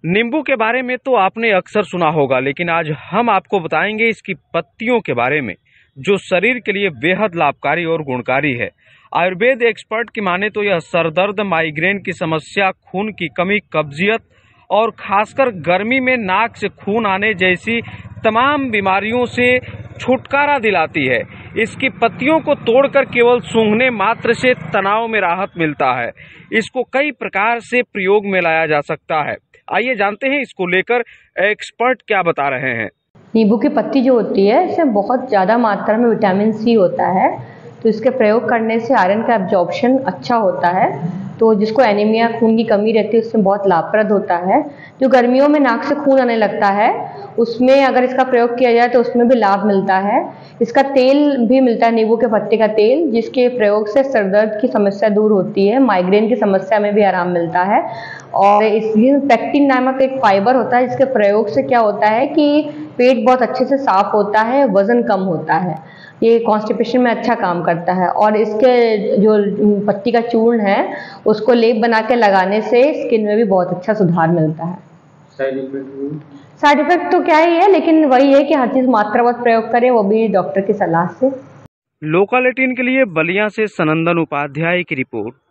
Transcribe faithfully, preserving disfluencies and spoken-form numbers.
नींबू के बारे में तो आपने अक्सर सुना होगा, लेकिन आज हम आपको बताएंगे इसकी पत्तियों के बारे में, जो शरीर के लिए बेहद लाभकारी और गुणकारी है। आयुर्वेद एक्सपर्ट की माने तो यह सरदर्द, माइग्रेन की समस्या, खून की कमी, कब्जियत और खासकर गर्मी में नाक से खून आने जैसी तमाम बीमारियों से छुटकारा दिलाती है। इसकी पत्तियों को तोड़कर केवल सूंघने मात्र से तनाव में राहत मिलता है। इसको कई प्रकार से प्रयोग में लाया जा सकता है। आइए जानते हैं इसको लेकर एक्सपर्ट क्या बता रहे हैं। नींबू की पत्ती जो होती है, इसमें बहुत ज़्यादा मात्रा में विटामिन सी होता है, तो इसके प्रयोग करने से आयरन का एब्जॉर्प्शन अच्छा होता है, तो जिसको एनीमिया, खून की कमी रहती है, उसमें बहुत लाभप्रद होता है। जो गर्मियों में नाक से खून आने लगता है, उसमें अगर इसका प्रयोग किया जाए तो उसमें भी लाभ मिलता है। इसका तेल भी मिलता है, नींबू के पत्ते का तेल, जिसके प्रयोग से सरदर्द की समस्या दूर होती है, माइग्रेन की समस्या में भी आराम मिलता है। और इसलिए पेक्टिन नामक एक फाइबर होता है, जिसके प्रयोग से क्या होता है कि पेट बहुत अच्छे से साफ होता है, वजन कम होता है, ये कॉन्स्टिपेशन में अच्छा काम करता है। और इसके जो पत्ती का चूर्ण है, उसको लेप बना के लगाने से स्किन में भी बहुत अच्छा सुधार मिलता है। साइड इफेक्ट साइड इफेक्ट तो क्या ही है, लेकिन वही है कि हर चीज मात्रावत प्रयोग करें, वो भी डॉक्टर की सलाह से। लोकल एटीन के लिए बलिया से सनंदन उपाध्याय की रिपोर्ट।